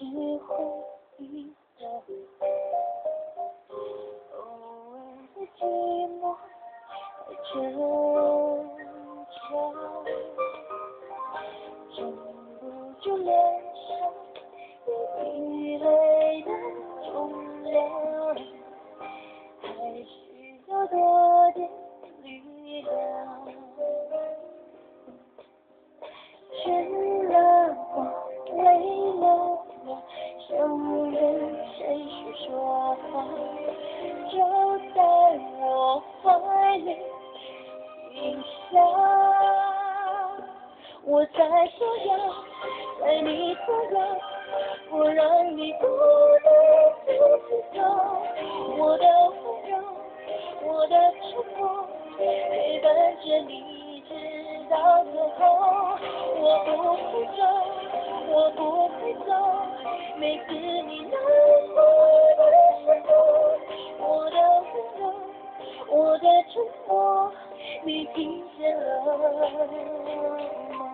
会记得，偶尔的寂寞太逞强，忍不住脸上有疲累的重量，还需要多点力量。倦了我，累了我，想跟谁去说话？就在我怀里停下，我在说要，在你左右，我让你不能自己走。我的温柔，我的沉默，陪伴着你直到最后。我不会走，我不会走，每次你难过的时候，我的温柔，我的沉默，你听见了吗？